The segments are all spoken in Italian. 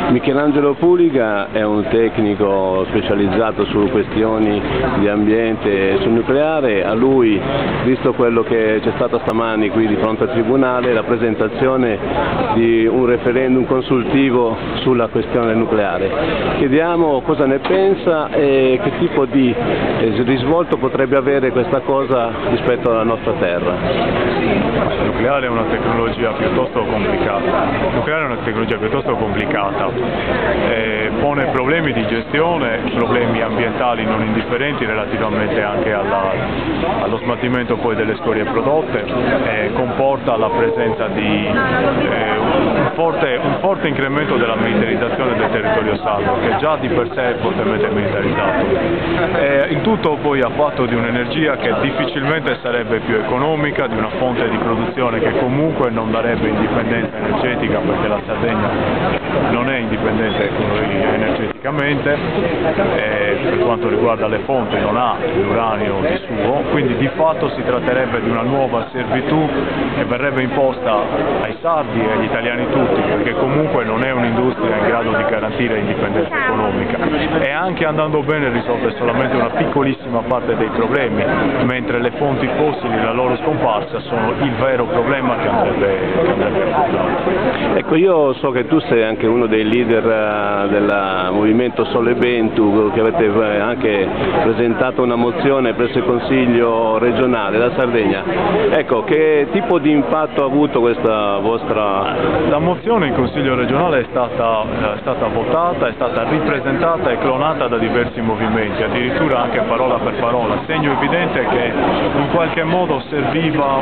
Michelangelo Puliga è un tecnico specializzato su questioni di ambiente e sul nucleare. A lui, visto quello che c'è stato stamani qui di fronte al Tribunale, la presentazione di un referendum consultivo sulla questione del nucleare. Chiediamo cosa ne pensa e che tipo di risvolto potrebbe avere questa cosa rispetto alla nostra terra. Il nucleare è una tecnologia piuttosto complicata. Pone problemi di gestione, problemi ambientali non indifferenti relativamente anche allo smaltimento poi delle scorie prodotte, comporta la presenza di un forte incremento della militarizzazione del territorio sardo, che già di per sé è fortemente militarizzato. Il tutto poi a fatto di un'energia che difficilmente sarebbe più economica, di una fonte di produzione che comunque non darebbe indipendenza energetica, perché la Sardegna non è indipendente energeticamente, per quanto riguarda le fonti non ha l'uranio di suo, quindi di fatto si tratterebbe di una nuova servitù che verrebbe imposta ai sardi e agli italiani tutti, perché comunque non è un'industria in grado di garantire indipendenza economica, e anche andando bene risolve solamente una piccolissima parte dei problemi, mentre le fonti fossili e la loro scomparsa sono il vero problema che andrebbe affrontato. Ecco, io so che tu sei anche uno dei leader del movimento Sole Bentu, che avete anche presentato una mozione presso il Consiglio regionale della Sardegna. Ecco, che tipo di impatto ha avuto questa vostra... La mozione in Consiglio regionale è stata votata, è stata ripresentata e clonata da diversi movimenti, addirittura anche parola per parola, segno evidente che in qualche modo serviva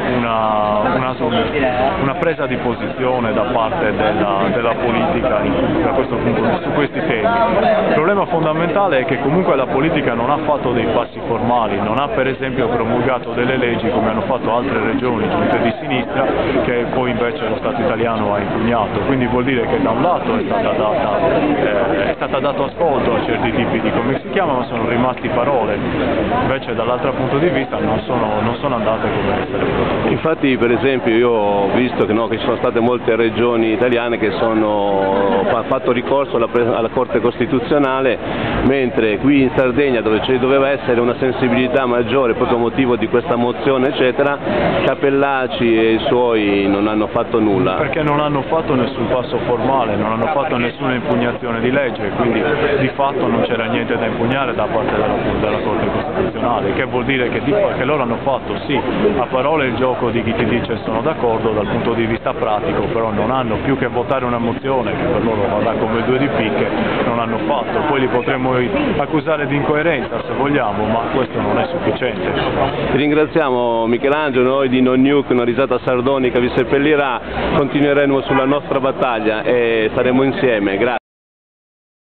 una presa di posizione da parte della politica da questo punto di vista, su questi temi. Il problema fondamentale è che comunque la politica non ha fatto dei passi formali, non ha per esempio promulgato delle leggi come hanno fatto altre regioni giunte di sinistra, che poi invece lo Stato italiano ha impugnato, quindi vuol dire che da un lato è stata dato ascolto a certi tipi di, come si chiama, ma sono rimasti parole, invece dall'altro punto di vista non sono andate come sarebbero. Infatti, per esempio, io ho visto che ci sono state molte regioni italiane che hanno fatto ricorso alla Corte Costituzionale, mentre qui in Sardegna, dove doveva essere una sensibilità maggiore proprio a motivo di questa mozione eccetera, Cappellacci e i suoi non hanno fatto nulla. Perché non hanno fatto nessun passo formale, non hanno fatto nessuna impugnazione di legge, quindi di fatto non c'era niente da impugnare da parte della Corte Costituzionale, che vuol dire che loro hanno fatto sì, a parole il gioco di chi ti dice sono d'accordo, dal punto di vista pratico però non hanno più che votare una mozione che per loro va come due di picche, non hanno fatto. Poi li potremmo accusare di incoerenza se vogliamo, ma questo non è sufficiente. Ti ringraziamo Michelangelo, noi di Non Nuke, una risata sardonica vi seppellirà, continueremo sulla nostra battaglia e saremo insieme. Grazie.